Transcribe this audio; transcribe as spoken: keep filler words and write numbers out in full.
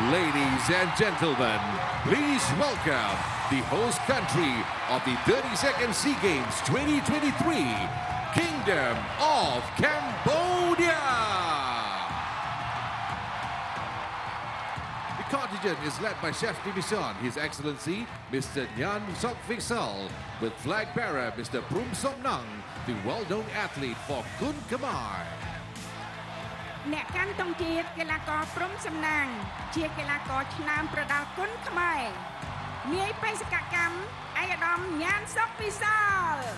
Ladies and gentlemen, please welcome the host country of the thirty-second SEA Games twenty twenty-three, Kingdom of Cambodia. The contingent is led by Chef Division, His Excellency Mister Nhan Sok Visal, with flag bearer Mister Prum Somnang, the well-known athlete for Kun Khmer. អ្នកកាន់ទង់ជាតិកីឡាករព្រំសំណាងជាកីឡាករឆ្នើមប្រដាល់គុណខ្មែរនាយបេសកកម្មឯកឧត្តម ញ៉ាន សុក វិសាល